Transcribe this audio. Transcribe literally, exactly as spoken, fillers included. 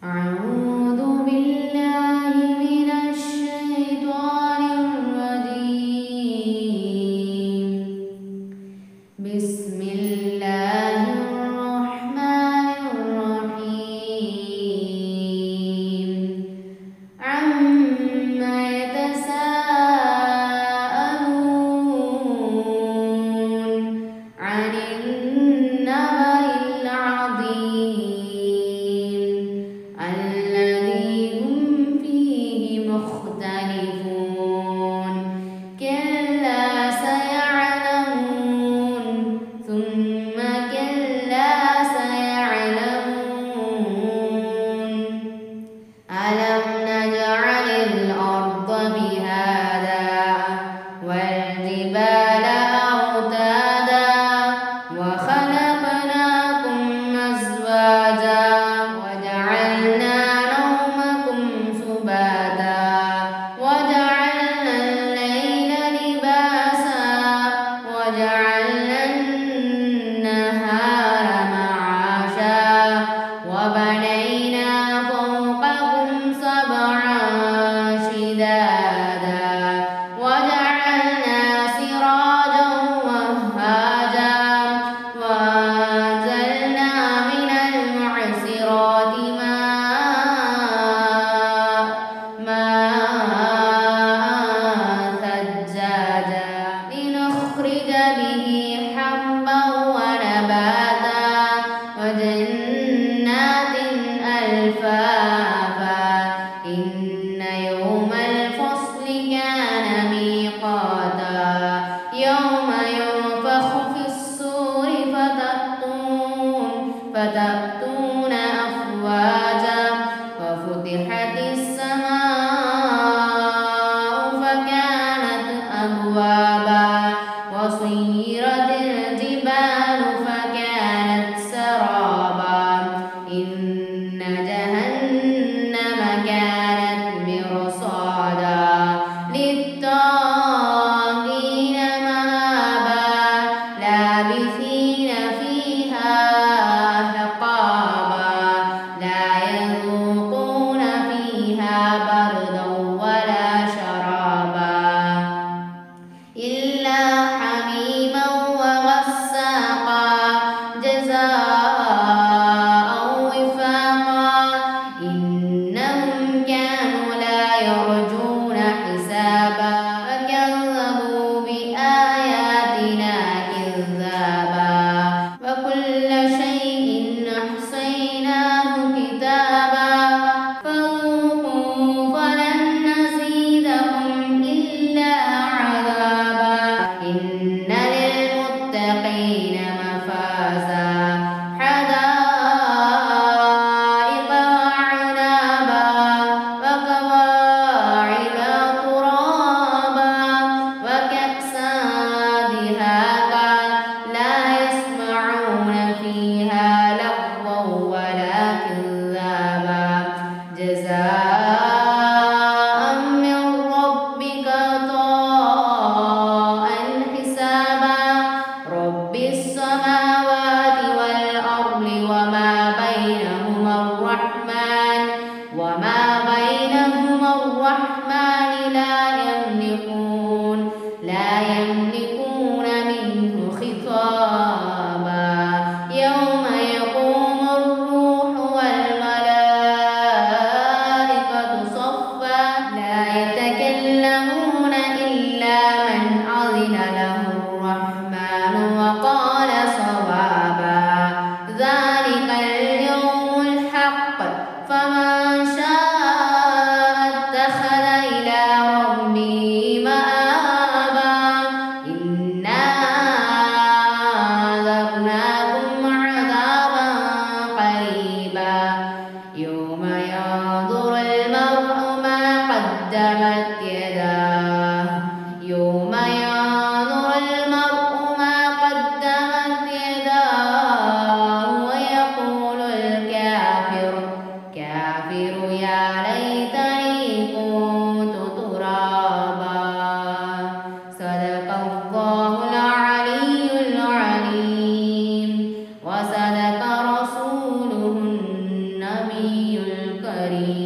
أعوذ بالله من الشيطان الرجيم. بسم الله الرحمن الرحيم. عما يتساءلون عن النبأ العظيم الذي هم فيه مختلفون. كلا سيعلمون ثم كلا سيعلمون. ألم نجعل الأرض مهادا والجبال أوتادا وخلقناكم أزواجا وجعلنا نومكم سباتا وجعلنا الليل لباسا وجعلنا النهار معاشا وبنينا فوقكم سبعا شدادا وجعلنا سراجا وهاجا وأنزلنا من المعصرات ماء ماء ثجاجا لنخرج به حبا ونباتا وجنات ألفافا. إن يوم الفصل كان ميقاتا يوم ينفخ في الصور فتأتون فتأتون أفواجا وفتحت السماء فكانت أبوابا وسيرت الجبال فكانت سرابا. إن جهنم كانت مرصادا للطاغين مآبا لابثين فيها أحقابا لا يذوقون فيها بردا ولا شرابا إلا حميما وغساقا جزاء وفاقا. إنهم كانوا لا يرجون حسابا فكذبوا بآياتنا كذابا وكل شيء أحصيناه كتابا فذوقوا فلن نزيدكم إلا عذابا. إن للمتقين مفازا حدائق وأعنابا وكواعب ترابا وكأسا دهاقا لا يسمعون فيها لغوا ولا كذابا جزاء من ربك عطاء حسابا. رب السماوات والأرض وما بينهما الرحمن وما بينهما الرحمن لا يملكون لا يملكون منه خطابا. يوم يقوم الروح والملائكة صفا لا يتكلمون إلا من أذن له الرحمن وقال صوابا. ذلك اليوم الحق فمن شاء اتخذ إلى ربه مآبا. إنا عذبناكم عذابا قريبا يوم ينظر المرء ما قدمت يداه يوم ينظر المرء ما قدمت يداه ويقول الكافر كافر يا ليتني كنت ترابا. صدق الله العلي العليم وصدق رسوله النبي الكريم. كريم